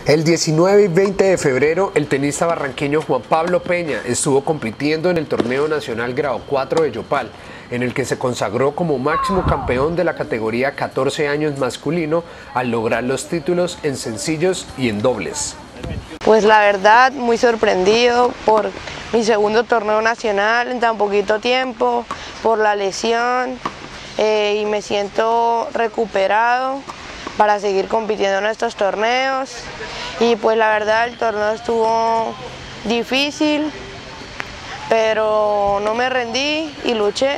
El 19 y 20 de febrero, el tenista barranqueño Juan Pablo Peña estuvo compitiendo en el Torneo Nacional Grado 4 de Yopal, en el que se consagró como máximo campeón de la categoría 14 años masculino al lograr los títulos en sencillos y en dobles. Pues la verdad, muy sorprendido por mi segundo torneo nacional en tan poquito tiempo, por la lesión y me siento recuperado para seguir compitiendo en estos torneos. Y pues la verdad el torneo estuvo difícil, pero no me rendí y luché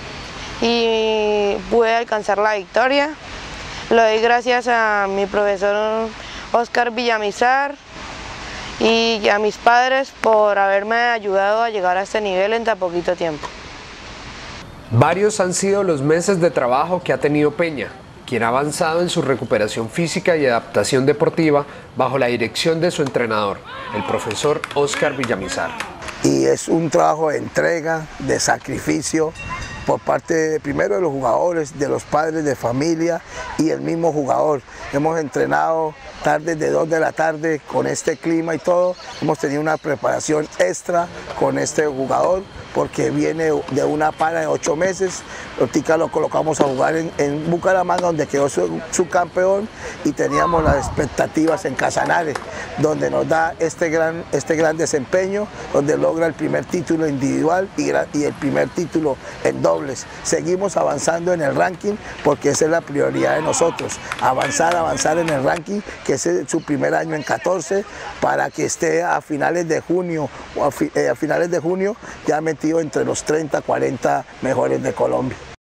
y pude alcanzar la victoria. Lo doy gracias a mi profesor Oscar Villamizar y a mis padres por haberme ayudado a llegar a este nivel en tan poquito tiempo. Varios han sido los meses de trabajo que ha tenido Peña, quien ha avanzado en su recuperación física y adaptación deportiva bajo la dirección de su entrenador, el profesor Oscar Villamizar. Y es un trabajo de entrega, de sacrificio, por parte primero de los jugadores, de los padres de familia y el mismo jugador. Hemos entrenado tardes de 2 de la tarde con este clima y todo. Hemos tenido una preparación extra con este jugador porque viene de una para de 8 meses. Ahorita lo colocamos a jugar en Bucaramanga, donde quedó su campeón, y teníamos las expectativas en Casanare, donde nos da este gran desempeño, donde logra el primer título individual y el primer título en dobles. Seguimos avanzando en el ranking porque esa es la prioridad de nosotros, avanzar en el ranking, que es su primer año en 14, para que esté a finales de junio ya metido entre los 30, 40 mejores de Colombia.